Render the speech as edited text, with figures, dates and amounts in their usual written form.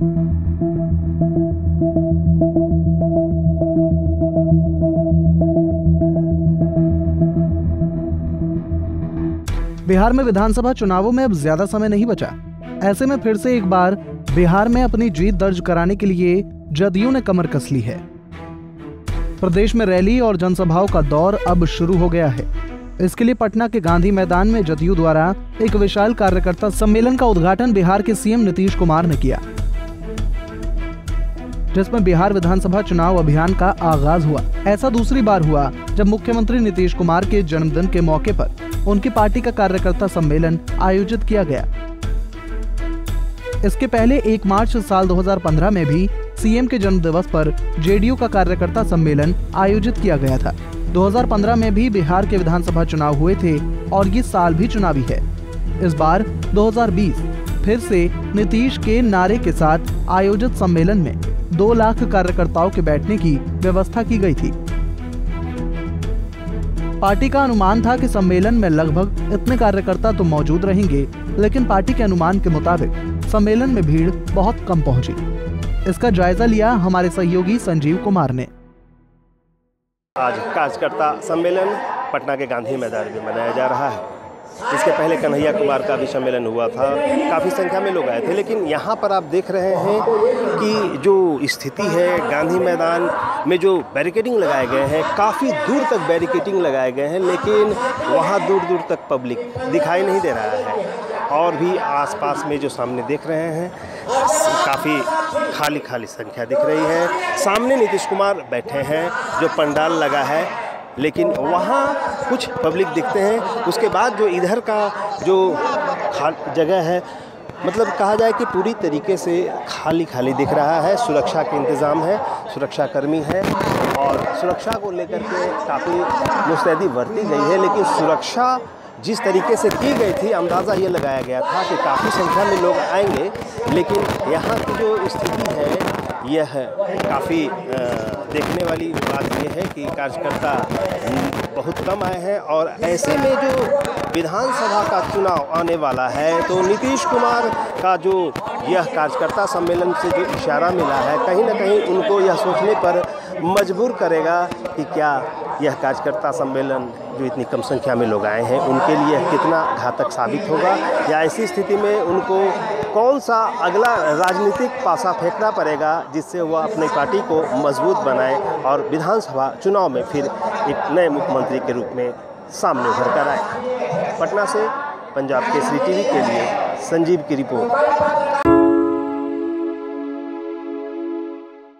बिहार में विधानसभा चुनावों में अब ज्यादा समय नहीं बचा। ऐसे में फिर से एक बार बिहार में अपनी जीत दर्ज कराने के लिए जदयू ने कमर कस ली है। प्रदेश में रैली और जनसभाओं का दौर अब शुरू हो गया है। इसके लिए पटना के गांधी मैदान में जदयू द्वारा एक विशाल कार्यकर्ता सम्मेलन का उद्घाटन बिहार के सीएम नीतीश कुमार ने किया, जिसमें बिहार विधानसभा चुनाव अभियान का आगाज हुआ। ऐसा दूसरी बार हुआ जब मुख्यमंत्री नीतीश कुमार के जन्मदिन के मौके पर उनकी पार्टी का कार्यकर्ता सम्मेलन आयोजित किया गया। इसके पहले 1 मार्च साल 2015 में भी सीएम के जन्मदिवस पर जेडीयू का कार्यकर्ता सम्मेलन आयोजित किया गया था। 2015 में भी बिहार के विधानसभा चुनाव हुए थे और ये साल भी चुनावी है। इस बार 2020 फिर से नीतीश के नारे के साथ आयोजित सम्मेलन में 2 लाख कार्यकर्ताओं के बैठने की व्यवस्था की गई थी। पार्टी का अनुमान था कि सम्मेलन में लगभग इतने कार्यकर्ता तो मौजूद रहेंगे, लेकिन पार्टी के अनुमान के मुताबिक सम्मेलन में भीड़ बहुत कम पहुंची। इसका जायजा लिया हमारे सहयोगी संजीव कुमार ने। आज कार्यकर्ता सम्मेलन पटना के गांधी मैदान में मनाया जा रहा है। इसके पहले कन्हैया कुमार का भी सम्मेलन हुआ था, काफ़ी संख्या में लोग आए थे। लेकिन यहाँ पर आप देख रहे हैं कि जो स्थिति है, गांधी मैदान में जो बैरिकेडिंग लगाए गए हैं, काफ़ी दूर तक बैरिकेडिंग लगाए गए हैं, लेकिन वहाँ दूर दूर तक पब्लिक दिखाई नहीं दे रहा है। और भी आसपास में जो सामने देख रहे हैं, काफ़ी खाली खाली संख्या दिख रही है। सामने नीतीश कुमार बैठे हैं, जो पंडाल लगा है, लेकिन वहाँ कुछ पब्लिक दिखते हैं। उसके बाद जो इधर का जो जगह है, मतलब कहा जाए कि पूरी तरीके से खाली खाली दिख रहा है। सुरक्षा के इंतज़ाम है, सुरक्षाकर्मी है और सुरक्षा को लेकर के काफ़ी मुस्तैदी बरती गई है। लेकिन सुरक्षा जिस तरीके से की गई थी, अंदाज़ा ये लगाया गया था कि काफ़ी संख्या में लोग आएंगे, लेकिन यहाँ की जो स्थिति है यह काफ़ी देखने वाली बात यह है कि कार्यकर्ता बहुत कम आए हैं। और ऐसे में जो विधानसभा का चुनाव आने वाला है, तो नीतीश कुमार का जो यह कार्यकर्ता सम्मेलन से जो इशारा मिला है, कहीं ना कहीं उनको यह सोचने पर मजबूर करेगा कि क्या यह कार्यकर्ता सम्मेलन जो इतनी कम संख्या में लोग आए हैं, उनके लिए कितना घातक साबित होगा, या ऐसी स्थिति में उनको कौन सा अगला राजनीतिक पासा फेंकना पड़ेगा जिससे वह अपनी पार्टी को मजबूत बनाए और विधानसभा चुनाव में फिर एक नए मुख्यमंत्री के रूप में सामने उभर कर आए। पटना से पंजाब केसरी टीवी के लिए संजीव की रिपोर्ट।